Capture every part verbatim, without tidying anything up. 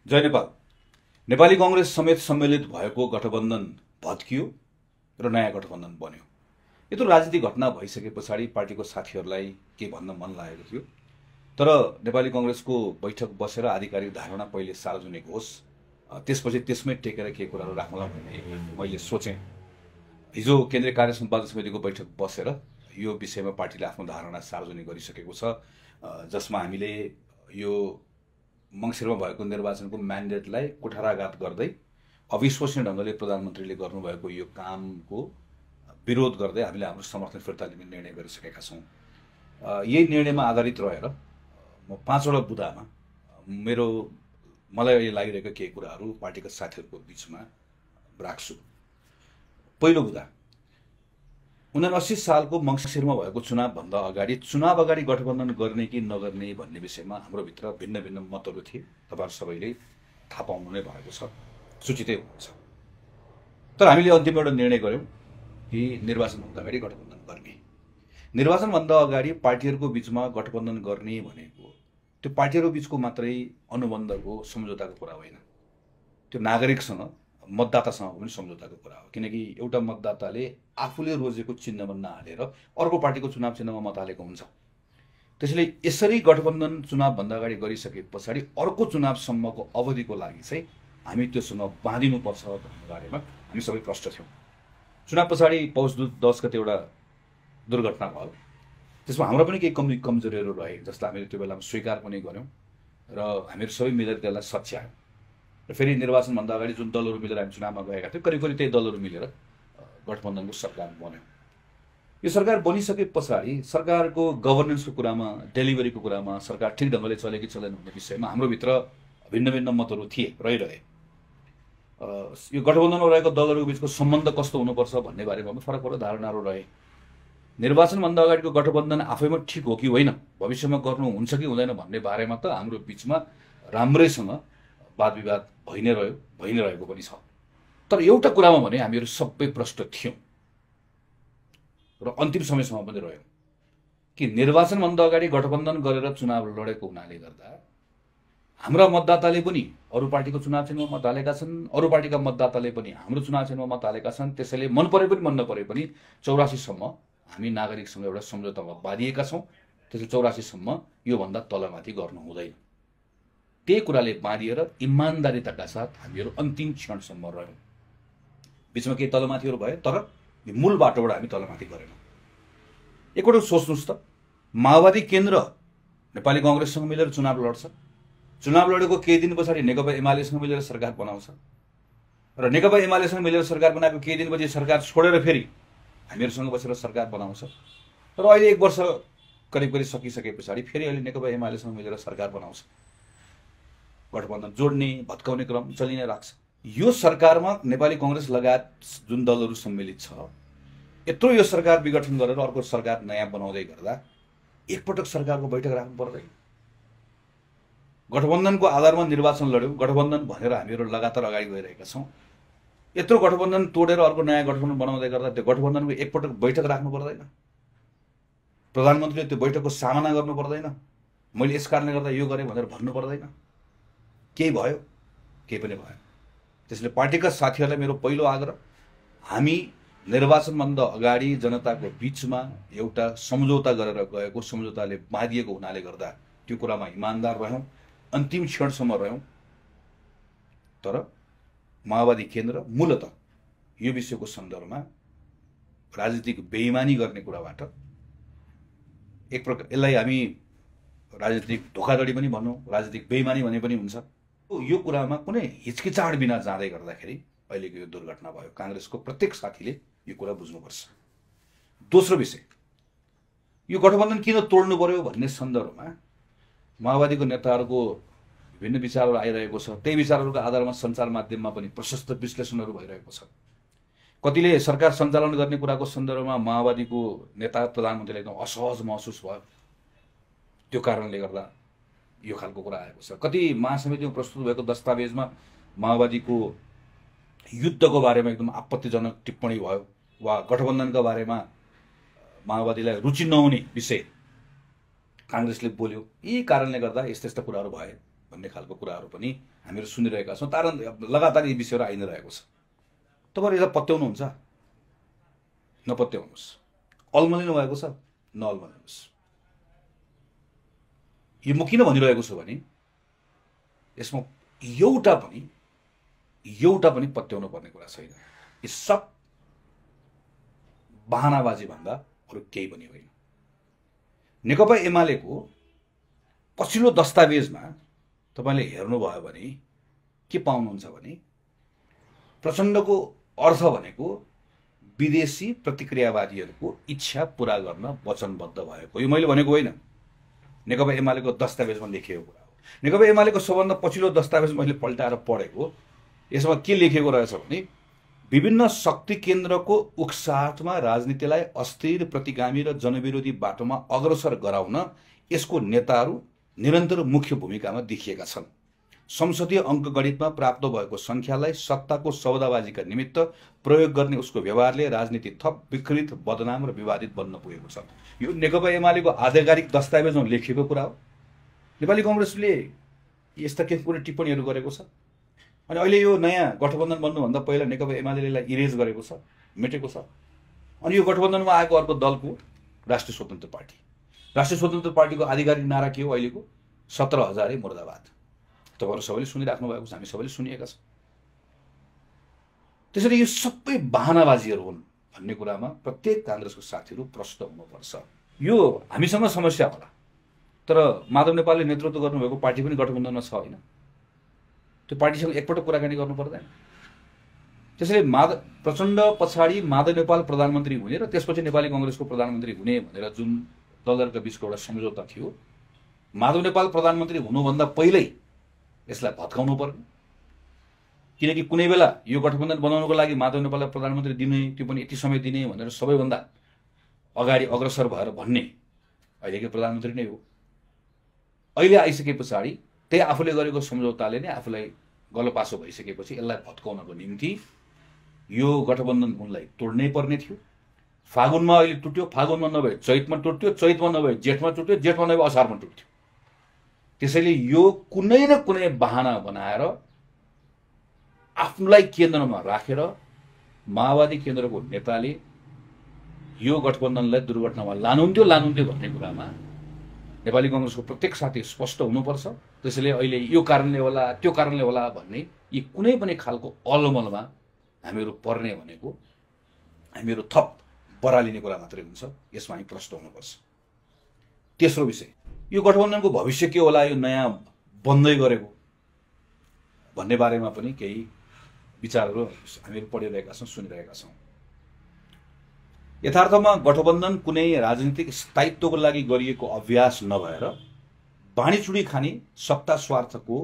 जय नेपाल। नेपाली कांग्रेस समेत सम्मिलित भएको गठबन्धन भत्कियो र नयाँ गठबन्धन बन्यो। यत्रो राजनीतिक घटना भइसके पछाडि पार्टीको साथीहरूलाई के भन्न मन लागेको थियो, तर नेपाली कांग्रेसको बैठक बसेर आधिकारिक धारणा पहिले सार्वजनिक होस्, त्यसपछि त्यसमै टेकेर के कुराहरू राखौँला भन्ने मैले सोचेँ। हिजो केन्द्रीय कार्य सम्पादन समितिको बैठक बसेर यो विषयमा पार्टीले आफ्नो धारणा सार्वजनिक गरिसकेको छ, जसमा हामीले यो मङ्सिरमा भएको निर्वाचनको म्यान्डेटलाई कुठाराघात गर्दै अविश्वसनीय ढङ्गले प्रधानमन्त्रीले गर्नुभएको यो कामको विरोध गर्दै हामीले हाम्रो समर्थन फिर्ता लिने निर्णय गरिसकेका छौँ। यही निर्णयमा आधारित रहेर म पाँचवटा बुदामा मेरो मलाई अहिले लागिरहेका केही कुराहरू पार्टीका साथीहरूको बिचमा राख्छु। पहिलो बुदा, उनासी सालको मङ्सिरमा भएको चुनावभन्दा अगाडि चुनाव अगाडि गठबन्धन गर्ने कि नगर्ने भन्ने विषयमा हाम्रो भित्र भिन्न भिन्न मतहरू थिए। तपाईँहरू सबैले थाहा पाउनु नै भएको छ, सूचितै हुनुहुन्छ। तर हामीले अन्तिम एउटा निर्णय गऱ्यौँ कि निर्वाचनभन्दा अगाडि गठबन्धन गर्ने। निर्वाचनभन्दा अगाडि पार्टीहरूको बिचमा गठबन्धन गर्ने भनेको त्यो पार्टीहरू बिचको मात्रै अनुबन्धको सम्झौताको कुरा होइन, त्यो नागरिकसँग मतदातासँग पनि सम्झौताको कुरा हो। किनकि एउटा मतदाताले आफूले रोजेको चिन्हमा नहालेर अर्को पार्टीको चुनाव चिन्हमा मत हालेको हुन्छ। त्यसैले यसरी गठबन्धन चुनावभन्दा अगाडि गरिसके पछाडि अर्को चुनावसम्मको अवधिको लागि चाहिँ हामी त्योसँग बाँधिनुपर्छ भन्ने बारेमा हामी सबै प्रष्ट थियौँ। चुनाव पछाडि पौष दस गते एउटा दुर्घटना भयो, त्यसमा हाम्रो पनि केही कमी कमजोरीहरू रहे, जसलाई हामीले त्यो बेलामा स्वीकार पनि गऱ्यौँ र हामीहरू सबै मिलेर त्यसलाई सच्यायौँ। र फेरि निर्वाचनभन्दा अगाडि जुन दलहरू मिलेर हामी चुनावमा गएका थियौँ, करिब करिब त्यही दलहरू मिलेर गठबन्धनको सरकार बन्यो। यो सरकार बनिसके पछाडि सरकारको गभर्नेन्सको कुरामा, डेलिभरीको कुरामा सरकार ठिक ढङ्गले चले कि चलेन भन्ने विषयमा हाम्रो भित्र भिन्न भिन्न मतहरू थिए, रहिरहे। यो गठबन्धनमा रहेको दलहरूको बिचको सम्बन्ध कस्तो हुनुपर्छ भन्ने बारेमा पनि फरक फरक धारणाहरू रहे। निर्वाचनभन्दा अगाडिको गठबन्धन आफैमा ठिक हो कि होइन, भविष्यमा गर्नु हुन्छ कि हुँदैन भन्ने बारेमा त हाम्रो बिचमा राम्रैसँग वाद विवाद भइ नै रह्यो, भइ नै रहेको पनि छ। तर एउटा कुरामा भने हामीहरू सबै प्रष्ट थियौँ र अन्तिम समयसम्म पनि रह्यौँ कि निर्वाचनभन्दा अगाडि गठबन्धन गरेर चुनाव लडेको हुनाले गर्दा हाम्रा मतदाताले पनि अरू पार्टीको चुनाव चिन्हमा मत हालेका छन्, अरू पार्टीका मतदाताले पनि हाम्रो चुनाव चिन्हमा मत हालेका छन्। त्यसैले मन परे पनि मन नपरे पनि चौरासीसम्म हामी नागरिकसँग एउटा सम्झौतामा बाँधिएका छौँ। त्यसले चौरासीसम्म योभन्दा तलमाथि गर्नु हुँदैन। त्यही कुराले बाँधिएर इमान्दारिताका साथ हामीहरू अन्तिम क्षणसम्म रह्यौँ। बिचमा केही तलमाथिहरू भयो, तर मूल बाटोबाट हामी तलमाथि गरेनौँ। एकपल्ट सोच्नुहोस् त, माओवादी केन्द्र नेपाली कांग्रेससँग मिलेर चुनाव लड्छ, चुनाव लडेको केही दिन पछाडि नेकपा एमालेसँग मिलेर सरकार बनाउँछ र नेकपा एमालेसँग मिलेर सरकार बनाएको केही दिनपछि सरकार छोडेर फेरि हामीहरूसँग बसेर सरकार बनाउँछ र अहिले एक वर्ष करिब करिब सकिसके पछाडि फेरि अहिले नेकपा एमालेसँग मिलेर सरकार बनाउँछ। गठबन्धन जोड्ने भत्काउने क्रम चलि नै राख्छ। यो सरकारमा नेपाली कांग्रेस लगायत जुन दलहरू सम्मिलित छ, यत्रो यो सरकार विघटन गरेर अर्को सरकार नयाँ बनाउँदै गर्दा एकपटक सरकारको बैठक राख्नु पर्दैन। गठबन्धनको आधारमा निर्वाचन लड्यौँ, गठबन्धन भनेर हामीहरू लगातार अगाडि गइरहेका छौँ। यत्रो गठबन्धन तोडेर अर्को नयाँ गठबन्धन बनाउँदै गर्दा त्यो गठबन्धनको एकपटक बैठक राख्नु पर्दैन? प्रधानमन्त्रीले त्यो बैठकको सामना गर्नु पर्दैन? मैले यस कारणले गर्दा यो गरेँ भनेर भन्नु पर्दैन? केही भयो? केही पनि भयो। त्यसले पार्टीका साथीहरूलाई मेरो पहिलो आग्रह, हामी निर्वाचनभन्दा अगाडि जनताको बिचमा एउटा सम्झौता गरेर गएको, सम्झौताले बाँधिएको हुनाले गर्दा त्यो कुरामा इमान्दार रह्यौँ, अन्तिम क्षणसम्म रह्यौँ। तर माओवादी केन्द्र मूलतः यो विषयको सन्दर्भमा राजनीतिक बेइमानी गर्ने कुराबाट एक प्रकार यसलाई हामी राजनीतिक धोखाधडी पनि भनौँ, राजनीतिक बेइमानी भने पनि हुन्छ। यो कुरामा कुनै हिचकिचाहट बिना जाँदै गर्दाखेरि अहिलेको यो दुर्घटना भयो। कांग्रेसको प्रत्येक साथीले यो कुरा बुझ्नुपर्छ। दोस्रो विषय, यो गठबन्धन किन तोड्नु पर्यो भन्ने सन्दर्भमा माओवादीको नेताहरूको विभिन्न विचारहरू आइरहेको छ। त्यही विचारहरूको आधारमा सञ्चार माध्यममा पनि प्रशस्त विश्लेषणहरू भइरहेको छ। कतिले सरकार सञ्चालन गर्ने कुराको सन्दर्भमा माओवादीको नेता प्रधानमन्त्रीले एकदम असहज महसुस भयो, त्यो कारणले गर्दा यो खालको कुरा आएको छ। कति महासमितिमा प्रस्तुत भएको दस्तावेजमा माओवादीको युद्धको बारेमा एकदम आपत्तिजनक टिप्पणी भयो, वा गठबन्धनका बारेमा माओवादीलाई रुचि नहुने विषय कांग्रेसले बोल्यो। यी कारणले गर्दा यस्ता यस्ता कुराहरू भए भन्ने खालको कुराहरू पनि हामीहरू सुनिरहेका छौँ। तार लगातार यी विषयहरू आइ नै रहेको छ। तपाईँहरू यसलाई पत्याउनुहुन्छ, नपत्याउनुहोस्। अल्मलिनु भएको छ, नअल्मलिनुहोस्। यो म किन भनिरहेको छु भने यसमा एउटा पनि एउटा पनि पत्याउनु पर्ने कुरा छैन। यो सब बहानाबाजी भन्दा अरू केही पनि होइन। नेकपा एमालेको पछिल्लो दस्तावेजमा तपाईँले हेर्नुभयो भने के पाउनुहुन्छ भने प्रचण्डको अर्थ भनेको विदेशी प्रतिक्रियावादीहरूको इच्छा पूरा गर्न वचनबद्ध भएको। यो मैले भनेको होइन, नेकपा एमालेको दस्तावेजमा लेखिएको कुरा हो। नेकपा एमालेको सबभन्दा पछिल्लो दस्तावेज मैले पल्टाएर पढेको, यसमा के लेखिएको रहेछ भने विभिन्न शक्ति केन्द्रको उक्साहटमा राजनीतिलाई अस्थिर, प्रतिगामी र जनविरोधी बाटोमा अग्रसर गराउन यसको नेताहरू निरन्तर मुख्य भूमिकामा देखिएका छन्। संसदीय अङ्कगणितमा प्राप्त भएको सङ्ख्यालाई सत्ताको सौदाबाजीका निमित्त प्रयोग गर्ने उसको व्यवहारले राजनीति थप विकृत, बदनाम र विवादित बन्न पुगेको छ। यो नेकपा एमालेको आधिकारिक दस्तावेजमा लेखिएको कुरा हो। नेपाली कङ्ग्रेसले यस्ता के कुनै टिप्पणीहरू गरेको छ। अनि अहिले यो नयाँ गठबन्धन बन्नुभन्दा पहिला नेकपा एमाले यसलाई इरेज गरेको छ, मेटेको छ। अनि यो गठबन्धनमा आएको अर्को दलको राष्ट्रिय स्वतन्त्र पार्टी, राष्ट्रिय स्वतन्त्र पार्टीको आधिकारिक नारा के हो अहिलेको? सत्र हजारै मुर्दाबाद। तपाईँहरू सबैले सुनिराख्नु भएको छ, हामी सबैले सुनिएका छौँ। त्यसैले यो सबै बहानाबाजीहरू हुन् भन्ने कुरामा प्रत्येक काङ्ग्रेसको साथीहरू प्रष्ट हुनुपर्छ। यो हामीसँग समस्या होला, तर माधव नेपालले नेतृत्व गर्नुभएको पार्टी पनि गठबन्धनमा छ होइन? त्यो पार्टीसँग एकपल्ट कुराकानी गर्नु पर्दैन। त्यसैले माधव प्रचण्ड पछाडि माधव नेपाल प्रधानमन्त्री हुने र त्यसपछि नेपाली कङ्ग्रेसको प्रधानमन्त्री हुने भनेर जुन दलहरूका बिचको एउटा सम्झौता थियो, माधव नेपाल प्रधानमन्त्री हुनुभन्दा पहिल्यै यसलाई भत्काउनु पर्ने। किनकि कुनै बेला यो गठबन्धन बनाउनको लागि माधव नेपाललाई प्रधानमन्त्री दिने, त्यो पनि यति समय दिने भनेर सबैभन्दा अगाडि अग्रसर भएर भन्ने अहिलेको प्रधानमन्त्री नै हो। अहिले आइसके पछाडि त्यही आफूले गरेको सम्झौताले नै आफूलाई गलपासो भइसकेपछि यसलाई भत्काउनको निम्ति यो गठबन्धन उनलाई तोड्नै पर्ने थियो। फागुनमा अहिले टुट्यो, फागुनमा नभए चैतमा टुट्यो, चैतमा नभए जेठमा टुट्यो, जेठमा नभए असारमा टुट्यो। त्यसैले यो कुनै न कुनै बहाना बनाएर आफूलाई केन्द्रमा राखेर माओवादी केन्द्रको नेताले यो गठबन्धनलाई दुर्घटनामा लानुहुन्थ्यो लानुहुन्थ्यो भन्ने कुरामा नेपाली कङ्ग्रेसको प्रत्येक साथी स्पष्ट हुनुपर्छ। त्यसैले अहिले यो कारणले होला, त्यो कारणले होला भन्ने यी कुनै पनि खालको अलमलमा हामीहरू पर्ने भनेको हामीहरू थप बरालिने कुरा मात्रै हुन्छ। यसमा हामी प्रष्ट हुनुपर्छ। तेस्रो विषय, यो गठबन्धनको भविष्य के होला, यो नयाँ बन्दै गरेको भन्ने बारेमा पनि केही विचारहरू हामीहरू पढिरहेका छौँ, सुनिरहेका छौँ। यथार्थमा गठबन्धन कुनै राजनीतिक स्थायित्वको लागि गरिएको अभ्यास नभएर बाँडीचुँडी खाने सत्ता स्वार्थको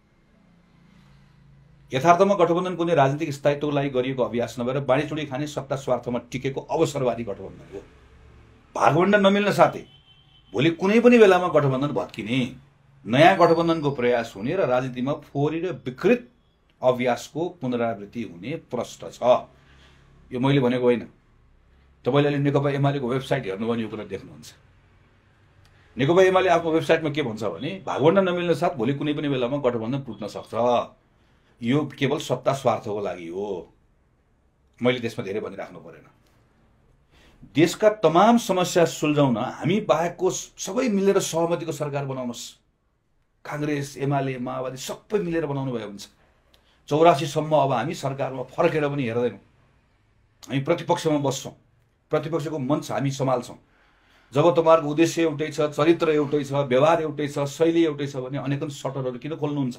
यथार्थमा गठबन्धन कुनै राजनीतिक स्थायित्वको लागि गरिएको अभ्यास नभएर बाँडीचुँडी खाने सत्ता स्वार्थमा टिकेको अवसरवादी गठबन्धन हो। भागवण्डा नमिल्न साथै भोलि कुनै पनि बेलामा गठबन्धन भत्किने, नयाँ गठबन्धनको प्रयास हुने र राजनीतिमा फोहोरी र विकृत अभ्यासको पुनरावृत्ति हुने प्रष्ट छ। यो मैले भनेको होइन। तपाईँले अहिले नेकपा एमालेको वेबसाइट हेर्नु भने यो कुरा देख्नुहुन्छ। नेकपा एमाले आफ्नो वेबसाइटमा के भन्छ भने भागवण्डा नमिल्न साथ भोलि कुनै पनि बेलामा गठबन्धन टुट्न सक्छ, यो केवल सत्ता स्वार्थको लागि हो। मैले त्यसमा धेरै भनिराख्नु परेन। देशका तमाम समस्या सुल्झाउन हामी बाहेकको सबै मिलेर सहमतिको सरकार बनाउनुहोस्। काङ्ग्रेस, एमाले, माओवादी सबै मिलेर बनाउनु भयो हुन्छ। चौरासीसम्म अब हामी सरकारमा फर्केर पनि हेर्दैनौँ। हामी प्रतिपक्षमा बस्छौँ, प्रतिपक्षको मञ्च हामी सम्हाल्छौँ। जब तपाईँहरूको उद्देश्य एउटै छ, चरित्र एउटै छ, व्यवहार एउटै छ, शैली एउटै छ भने अनेकन सटरहरू किन खोल्नुहुन्छ?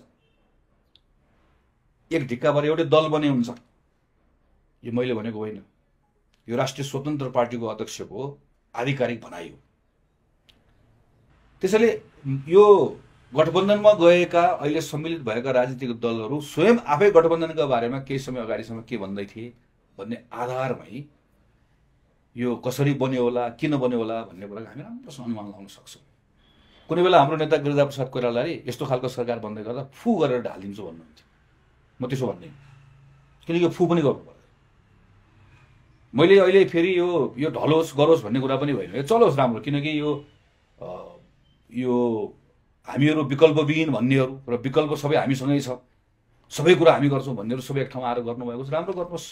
एक ढिक्काभर एउटै दल बने हुन्छ। यो मैले भनेको होइन, यो राष्ट्रिय स्वतन्त्र पार्टीको अध्यक्षको आधिकारिक भनाइ हो। त्यसैले यो गठबन्धनमा गएका अहिले सम्मिलित भएका राजनीतिक दलहरू स्वयं आफै गठबन्धनका बारेमा केही समय अगाडिसम्म के भन्दै थिए भन्ने आधारमै यो कसरी बन्यो होला, किन बन्यो होला भन्ने कुरा हामी राम्रोसँग अनुमान लगाउन सक्छौँ। कुनै बेला हाम्रो नेता गिरिजाप्रसाद कोइरालाले यस्तो खालको सरकार बन्दै गर्दा फु गरेर ढालिदिन्छु भन्नुहुन्थ्यो। म त्यसो भन्दिनँ, किनकि फु पनि गर्नु पर्दैन। मैले अहिले फेरि यो यो ढलोस् गरोस् भन्ने कुरा पनि होइन, यो चलोस् राम्रो। किनकि यो यो हामीहरू विकल्पविहीन भन्नेहरू र विकल्प सबै हामीसँगै छ सबै कुरा हामी गर्छौँ भन्नेहरू सबै एक ठाउँमा आएर गर्नुभएको छ, राम्रो गर्नुहोस्,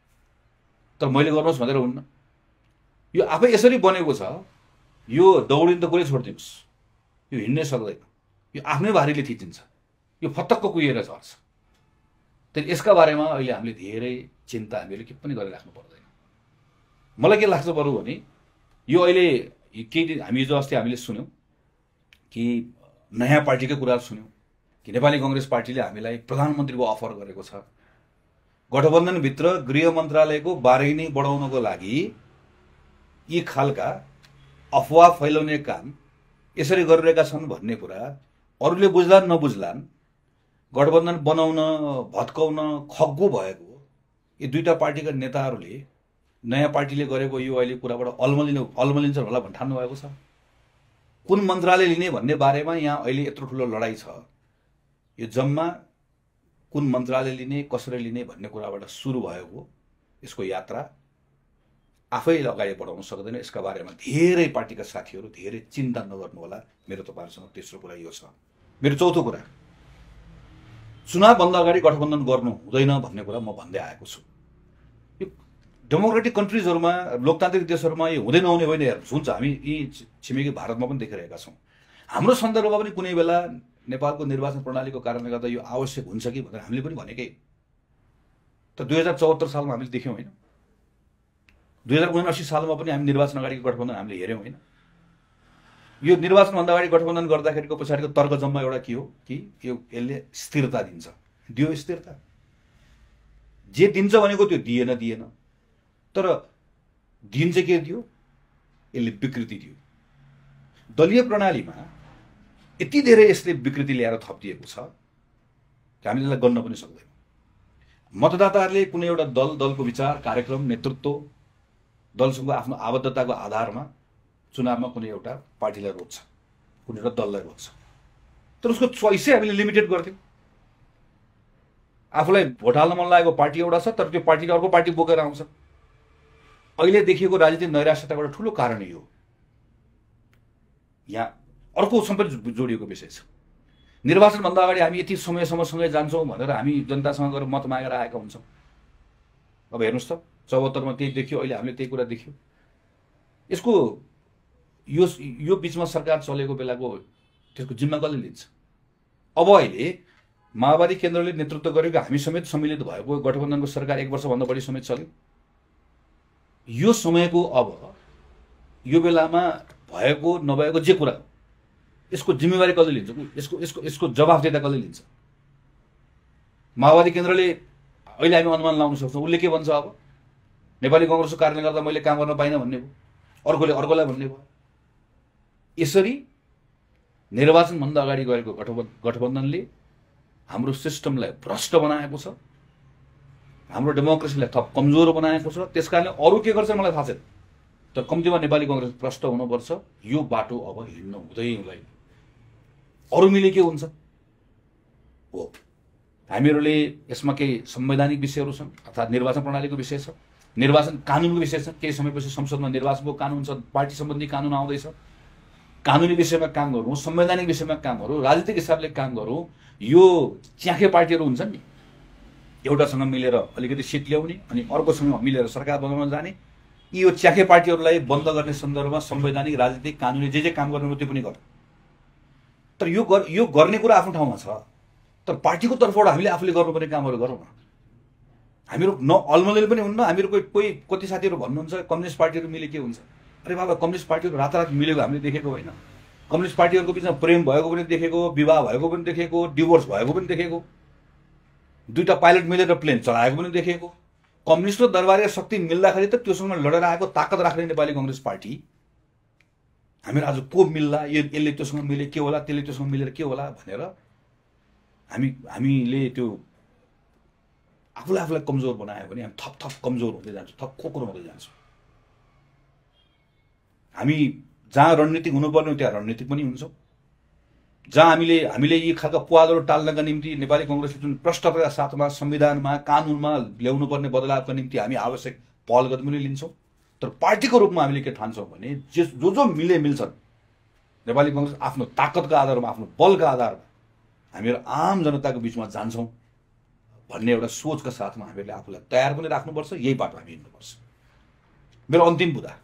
तर मैले गर्नुहोस् भनेर हुन्न। यो आफै यसरी बनेको छ, यो दौडिन त कुरै छोडिदिनुहोस्, यो हिँड्नै सक्दैन, यो आफ्नै भारीले थिचिन्छ, यो फतक्क कुहिएर झर्छ। त्यही यसका बारेमा अहिले हामीले धेरै चिन्ता हामीले के पनि गरिराख्नु पर्दैन। मलाई के लाग्छ बरु भने यो अहिले केही दिन हामी हिजो अस्ति हामीले सुन्यौँ कि नयाँ पार्टीकै कुरा सुन्यौँ कि नेपाली कांग्रेस पार्टीले हामीलाई प्रधानमन्त्रीको अफर गरेको छ। गठबन्धनभित्र गृह मन्त्रालयको बारेनी बढाउनको लागि यी खालका अफवाह फैलाउने काम यसरी गरिरहेका छन् भन्ने कुरा अरूले बुझ्लान् नबुझ्लान्, गठबन्धन बनाउन भत्काउन खग्गु भएको यी दुईटा पार्टीका नेताहरूले नयाँ पार्टीले गरेको यो अहिले कुराबाट अल्मलिन अल्मलिन्छन् होला भन्ने ठान्नु भएको छ। कुन मन्त्रालय लिने भन्ने बारेमा यहाँ अहिले यत्रो ठुलो लडाई छ। यो जम्मा कुन मन्त्रालय लिने कसरी लिने भन्ने कुराबाट सुरु भएको यसको यात्रा आफै अगाडि बढाउन सक्दैन। यसका बारेमा धेरै पार्टीका साथीहरू धेरै चिन्ता नगर्नु होला। मेरो तपाईहरुसँग तेस्रो कुरा यो छ। मेरो चौथो कुरा, चुनावभन्दा अगाडि गठबन्धन गर्नु हुँदैन भन्ने कुरा म भन्दै आएको छु। यो डेमोक्रेटिक कन्ट्रिजहरुमा, लोकतान्त्रिक देशहरुमा यो हुँदै नहुने होइन हेर्नुस्, हुन्छ। हामी यी छिमेकी भारतमा पनि देखिरहेका छौं। हाम्रो सन्दर्भमा पनि कुनै बेला नेपालको निर्वाचन प्रणालीको कारणले गर्दा यो आवश्यक हुन्छ कि भनेर हामीले पनि भनेकै। त दुई हजार चौहत्तर सालमा हामीले देख्यौं होइन, दुई हजार उनासी सालमा पनि हामी निर्वाचन अगाडिको गठबन्धन हामीले हेर्यौं होइन। यो निर्वाचनभन्दा अगाडि गठबन्धन गर्दाखेरिको पछाडिको तर्क जम्मा एउटा के हो कि यो यसले स्थिरता दिन्छ, दियो स्थिरता, जे दिन्छ भनेको त्यो दिएन दिएन तर दिन चाहिँ के दियो, यसले विकृति दियो। दलीय प्रणालीमा यति धेरै यसले विकृति ल्याएर थपिदिएको छ कि हामीले यसलाई गन्न पनि सक्दैनौँ। मतदाताहरूले कुनै एउटा दल, दलको विचार, कार्यक्रम, नेतृत्व, दलसँग आफ्नो आबद्धताको आधारमा चुनावमा कुनै एउटा पार्टीलाई रोज्छ, कुनै एउटा दललाई रोज्छ, तर उसको चोइसै हामीले लिमिटेड गर्थ्यौँ। आफूलाई भोट हाल्न मन लागेको पार्टी एउटा छ, तर त्यो पार्टीले अर्को पार्टी बोकेर आउँछ। अहिले देखिएको राजनीतिक नैराश्यताको ठुलो कारण यो। यहाँ अर्को सम्पत्ति जोडिएको विषय छ। निर्वाचनभन्दा अगाडि हामी यति समयसम्म सँगै जान्छौँ भनेर हामी जनतासँग गएर मत मागेर आएका हुन्छौँ। अब हेर्नुहोस् त, चौहत्तरमा त्यही देखियो, अहिले हामीले त्यही कुरा देख्यौँ। यसको यो यो बीचमा सरकार चलेको बेलाको त्यसको जिम्मा कसले लिन्छ? अब अहिले माओवादी केन्द्रले नेतृत्व गरेको हामी समेत सम्मिलित भएको गठबन्धनको सरकार एक वर्षभन्दा बढी समेत चल्यो। यो समयको अब यो बेलामा भएको नभएको जे कुरा यसको जिम्मेवारी कसले लिन्छ? यसको यसको यसको जवाफदेता कसले लिन्छ? माओवादी केन्द्रले अहिले हामी अनुमान लाउन सक्छौँ उसले के भन्छ, अब नेपाली कांग्रेसको कारणले गर्दा मैले काम गर्न पाइनँ भन्ने भयो, अर्कोले अर्कोलाई भन्ने भयो। यसरी निर्वाचनभन्दा अगाडि गरेको गठबन्धनले हाम्रो सिस्टमलाई भ्रष्ट बनाएको छ, हाम्रो डेमोक्रेसीलाई थप कमजोर बनाएको छ। त्यसकारणले अरू के गर्छ मलाई थाहा छैन, तर कम्तीमा नेपाली कांग्रेस भ्रष्ट हुनुपर्छ। यो बाटो अब हिँड्न हुँदै हुँदैन। अरू मिले के हुन्छ हो, हामीहरूले यसमा केही संवैधानिक विषयहरू छन्, अर्थात् निर्वाचन प्रणालीको विषय छ, निर्वाचन कानुनको विषय छ। केही समयपछि संसदमा निर्वाचनको कानुन छ, पार्टी सम्बन्धी कानुन आउँदैछ। कानुनी विषयमा काम गरौँ, संवैधानिक विषयमा काम गरौँ, राजनीतिक हिसाबले काम गरौँ। यो च्याखे पार्टीहरू हुन्छन् नि, एउटासँग मिलेर अलिकति सिट ल्याउने अनि अर्कोसँग मिलेर सरकार बनाउन जाने, यो च्याखे पार्टीहरूलाई बन्द गर्ने सन्दर्भमा संवैधानिक, राजनीतिक, कानुनी जे जे काम गर्नु त्यो पनि गर। तर यो गर यो गर्ने कुरा आफ्नो ठाउँमा छ, तर पार्टीको तर्फबाट हामीले आफूले गर्नुपर्ने कामहरू गरौँ न। हामीहरू न अलमलिल पनि हुन्न। हामीहरू कोही कोही कति साथीहरू भन्नुहुन्छ कम्युनिस्ट पार्टीहरू मिले के हुन्छ? अरे बाबा, कम्युनिस्ट पार्टीहरू रातारात मिलेको हामीले देखेको होइन। कम्युनिस्ट पार्टीहरूको बिचमा प्रेम भएको पनि देखेको, विवाह भएको पनि देखेको, डिभोर्स भएको पनि देखेको, दुईटा पाइलट मिलेर प्लेन चलाएको पनि देखेको। कम्युनिस्ट र दरबारी शक्ति मिल्दाखेरि त त्योसँग लडेर आएको ताकत राख्ने नेपाली कांग्रेस पार्टी हामीहरू आज को मिल्ला, यो यसले त्योसँग मिले के होला, त्यसले त्योसँग मिलेर के होला भनेर हामी हामीले त्यो आफूलाई आफूलाई कमजोर बनायो भने हामी थप थप कमजोर हुँदै जान्छौँ, थप खोक्रो हुँदै जान्छौँ। हामी जहाँ रणनीतिक हुनुपर्ने त्यहाँ रणनीतिक पनि हुन्छौँ। जहाँ हामीले हामीले यी खालका पुवालहरू टाल्नका निम्ति नेपाली कांग्रेसले जुन प्रष्टताका साथमा संविधानमा, कानुनमा ल्याउनु पर्ने बदलावका निम्ति हामी आवश्यक पहल कदमी पनि लिन्छौँ। तर पार्टीको रूपमा हामीले के ठान्छौँ भने जे जो जो मिले मिल्छन्, नेपाली कांग्रेस आफ्नो ताकतका आधारमा, आफ्नो बलका आधारमा हामीहरू आम जनताको बिचमा जान्छौँ भन्ने एउटा सोचका साथमा हामीले आफूलाई तयार पनि राख्नुपर्छ, यही बाटो हामी हिँड्नुपर्छ। मेरो अन्तिम बुदा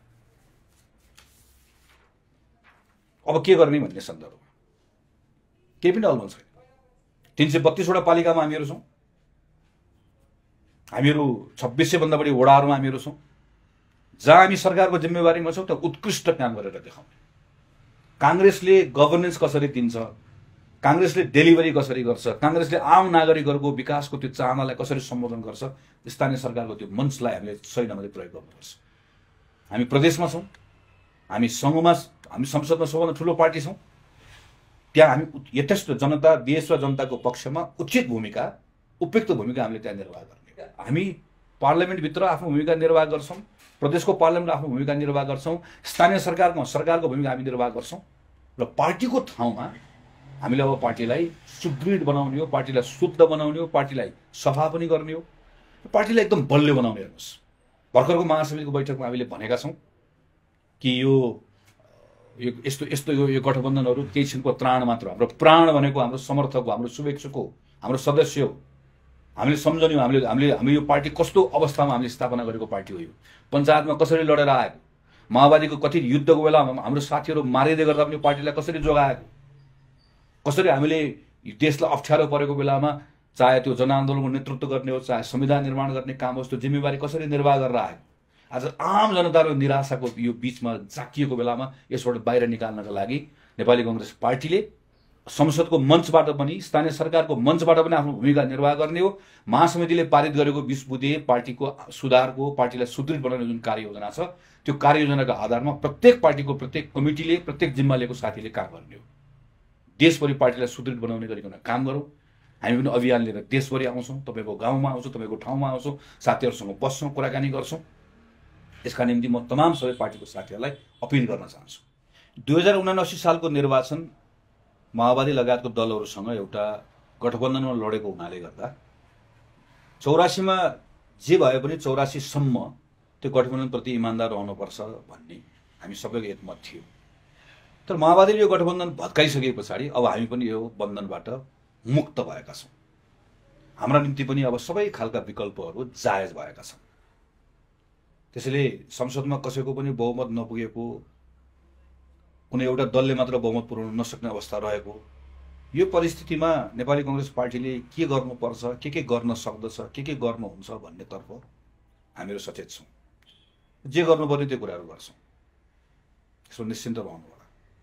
अब के गर्ने भन्ने सन्दर्भमा केही पनि अलमल छैन। तीन सय बत्तीसवटा पालिकामा हामीहरू छौँ, हामीहरू छब्बिस सय भन्दा बढी वडाहरूमा हामीहरू छौँ। जहाँ हामी सरकारको जिम्मेवारीमा छौँ त्यहाँ उत्कृष्ट काम गरेर देखाउने। काङ्ग्रेसले गभर्नेन्स कसरी दिन्छ, काङ्ग्रेसले डेलिभरी कसरी गर्छ, काङ्ग्रेसले आम नागरिकहरूको विकासको त्यो चाहनालाई कसरी सम्बोधन गर्छ, स्थानीय सरकारको त्यो मञ्चलाई हामीले सही ढङ्गले प्रयोग गर्नुपर्छ। हामी प्रदेशमा छौँ, हामी सङ्घमा, हामी संसदमा सबभन्दा ठुलो पार्टी छौँ। त्यहाँ हामी यथेष्ट जनता, देश र जनताको पक्षमा उचित भूमिका, उपयुक्त भूमिका हामीले त्यहाँ निर्वाह गर्ने। हामी पार्लियामेन्टभित्र आफ्नो भूमिका निर्वाह गर्छौँ, प्रदेशको पार्लियामेन्टमा आफ्नो भूमिका निर्वाह गर्छौँ, स्थानीय सरकारमा सरकारको भूमिका हामी निर्वाह गर्छौँ र पार्टीको ठाउँमा हामीले अब पार्टीलाई सुदृढ बनाउने हो, पार्टीलाई शुद्ध बनाउने हो, पार्टीलाई सफा पनि गर्ने हो, पार्टीलाई एकदम बलियो बनाउने। हेर्नुहोस्, भर्खरको महासमितिको बैठकमा हामीले भनेका छौँ कि यो यो यस्तो यस्तो यो यो गठबन्धनहरू केही छिनको त्राण मात्र, हाम्रो प्राण भनेको हाम्रो समर्थक हो, हाम्रो शुभेच्छुक हो, हाम्रो सदस्य हो। हामीले सम्झने हो हामीले हामीले हामी यो पार्टी कस्तो अवस्थामा हामीले स्थापना गरेको पार्टी हो। यो पञ्चायतमा कसरी लडेर आएको, माओवादीको कति युद्धको बेलामा हाम्रो साथीहरू मारिँदै गर्दा पनि पार्टीलाई कसरी जोगाएको, कसरी हामीले देशलाई अप्ठ्यारो परेको बेलामा चाहे त्यो जनआन्दोलनको नेतृत्व गर्ने हो, चाहे संविधान निर्माण गर्ने काम होस्, त्यो जिम्मेवारी कसरी निर्वाह गरेर आएको। आज आम जनताको निराशाको यो बिचमा जाकिएको बेलामा यसबाट बाहिर निकाल्नका लागि नेपाली कांग्रेस पार्टीले संसदको मञ्चबाट पनि, स्थानीय सरकारको मञ्चबाट पनि आफ्नो भूमिका निर्वाह गर्ने हो। महासमितिले पारित गरेको बीस बुँदे पार्टीको सुधारको, पार्टीलाई सुदृढ बनाउने जुन कार्ययोजना छ, त्यो कार्ययोजनाको आधारमा प्रत्येक पार्टीको प्रत्येक कमिटीले, प्रत्येक जिम्मा लिएको साथीले काम गर्ने हो। देशभरि पार्टीलाई सुदृढ बनाउने गरिकन काम गरौँ। हामी पनि अभियान लिएर देशभरि आउँछौँ, तपाईँको गाउँमा आउँछौँ, तपाईँको ठाउँमा आउँछौँ, साथीहरूसँग बस्छौँ, कुराकानी गर्छौँ। यसका निम्ति म तमाम सबै पार्टीको साथीहरूलाई अपिल गर्न चाहन्छु। दुई हजार उनासी सालको निर्वाचन माओवादी लगायतको दलहरूसँग एउटा गठबन्धनमा लडेको हुनाले गर्दा चौरासीमा जे भए पनि चौरासीसम्म त्यो गठबन्धनप्रति इमान्दार रहनुपर्छ भन्ने हामी सबैको एकमत थियो। तर माओवादीले यो गठबन्धन भत्काइसके पछाडि अब हामी पनि यो बन्धनबाट मुक्त भएका छौँ। हाम्रा निम्ति पनि अब सबै खालका विकल्पहरू जायज भएका छन्। त्यसैले संसदमा कसैको पनि बहुमत नपुगेको, कुनै एउटा दलले मात्र बहुमत पुर्याउन नसक्ने अवस्था रहेको यो परिस्थितिमा नेपाली कांग्रेस पार्टीले के गर्नुपर्छ, के के गर्न सक्दछ, के के गर्नुहुन्छ भन्नेतर्फ हामीहरू सचेत छौँ। जे गर्नुपर्ने त्यो कुराहरू गर्छौँ। यसो निश्चिन्त रहनु होला।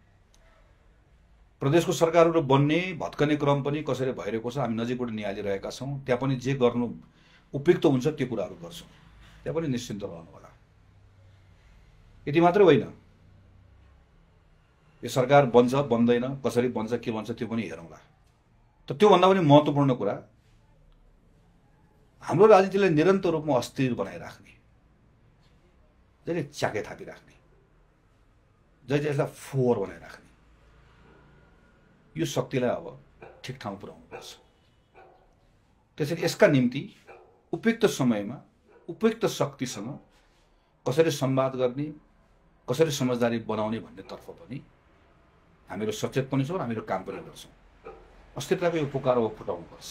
प्रदेशको सरकारहरू बन्ने भत्कने क्रम पनि कसरी भइरहेको छ, हामी नजिकबाट निहालिरहेका छौँ। त्यहाँ पनि जे गर्नु उपयुक्त हुन्छ त्यो कुराहरू गर्छौँ। त्यहाँ पनि निश्चिन्त रहनु होला। यति मात्रै होइन, यो सरकार बन्छ बन्दैन, कसरी बन्छ, के बन्छ त्यो पनि हेरौँला। त त्योभन्दा पनि महत्त्वपूर्ण कुरा, हाम्रो राजनीतिलाई निरन्तर रूपमा अस्थिर बनाइराख्ने, जहिले च्याके थापिराख्ने, जहिले यसलाई फोहोर बनाइराख्ने, यो शक्तिलाई अब ठिक ठाउँ पुर्याउनुपर्छ। त्यसैले यसका निम्ति उपयुक्त समयमा उपयुक्त शक्तिसँग कसरी संवाद गर्ने, कसरी समझदारी बनाउने भन्नेतर्फ पनि हामीहरू सचेत पनि छौँ, हामीहरू काम पनि गर्छौँ। अस्थिरताको यो पुकार अब फुटाउनुपर्छ,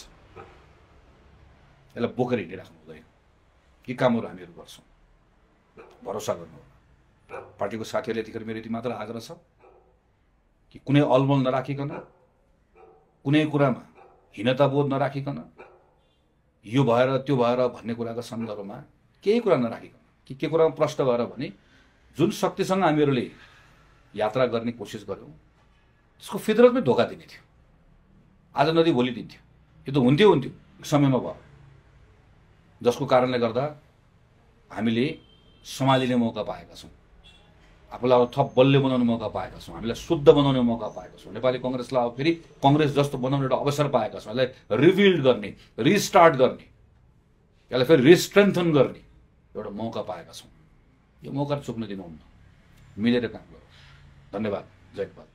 यसलाई बोकेर हिँडिराख्नु हुँदैन। यी कामहरू हामीहरू गर्छौँ, भरोसा गर्नु होला। पार्टीको साथीहरूले यतिखेर मेरो यति मात्र आग्रह छ कि कुनै अलमल नराखिकन, कुनै कुरामा हीनताबोध नराखिकन, यो भएर त्यो भएर भन्ने कुराको सन्दर्भमा केही कुरा नराखिकन, कि के कुरामा प्रश्न भएर भने जुन शक्तिसँग हामीहरूले यात्रा गर्ने कोसिस गर्यौँ त्यसको फितरतमै धोका दिने थियो। आज नदी भोलि दिन्थ्यो, यो त हुन्थ्यो हुन्थ्यो समयमा भयो, जसको कारणले गर्दा हामीले सम्हालिने मौका पाएका छौँ, आफूलाई थप बलियो बनाउने मौका पाएका छौँ, हामीलाई शुद्ध बनाउने मौका पाएका छौँ। नेपाली कांग्रेसलाई अब फेरि कांग्रेस जस्तो बनाउने एउटा अवसर पाएका छौँ। यसलाई रिबिल्ड गर्ने, रिस्टार्ट गर्ने, यसलाई फेरि रिस्ट्रेन्थन गर्ने एउटा मौका पाएका छौँ। यो मौका चुक्न दिनुहुन्न। मिलेर काम गरौँ। धन्यवाद। जय नेपाल।